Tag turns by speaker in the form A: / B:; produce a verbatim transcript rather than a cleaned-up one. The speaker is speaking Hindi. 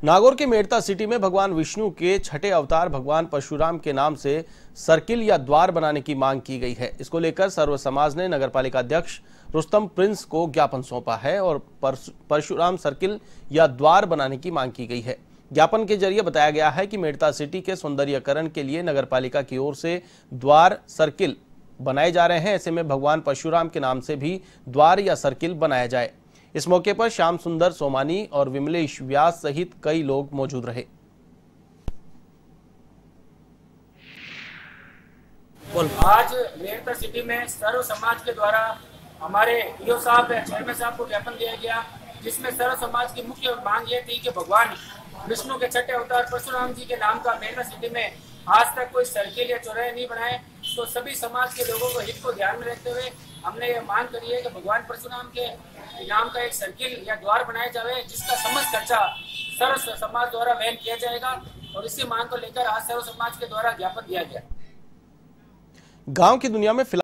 A: नागौर के मेड़ता सिटी में भगवान विष्णु के छठे अवतार भगवान परशुराम के नाम से सर्किल या द्वार बनाने की मांग की गई है। इसको लेकर सर्व समाज ने नगरपालिका अध्यक्ष रुस्तम प्रिंस को ज्ञापन सौंपा है और परशुराम सर्किल या द्वार बनाने की मांग की गई है। ज्ञापन के जरिए बताया गया है कि मेड़ता सिटी के सौंदर्यीकरण के लिए नगरपालिका की ओर से द्वार सर्किल बनाए जा रहे हैं। ऐसे में भगवान परशुराम के नाम से भी द्वार या सर्किल बनाया जाए। इस मौके पर श्याम सुंदर सोमानी और विमलेश व्यास सहित कई लोग मौजूद रहे।
B: आज मेड़ता सिटी में सर्व समाज के द्वारा हमारे ईओ साहब चेयरमैन साहब को ज्ञापन दिया गया, जिसमें सर्व समाज की मुख्य मांग ये थी कि भगवान विष्णु के छठे अवतार परशुराम जी के नाम का मेड़ता सिटी में आज तक कोई सर्किल या चौराहे नहीं बनाए। तो सभी समाज के लोगों को हित को ध्यान में रखते हुए हमने ये मांग करी है कि भगवान परशुराम के नाम का एक सर्किल या द्वार बनाया जाए, जिसका समस्त खर्चा सर्व समाज द्वारा वहन किया जाएगा। और इसी मांग को लेकर आज सर्व समाज के द्वारा ज्ञापन दिया गया।
A: गांव की दुनिया में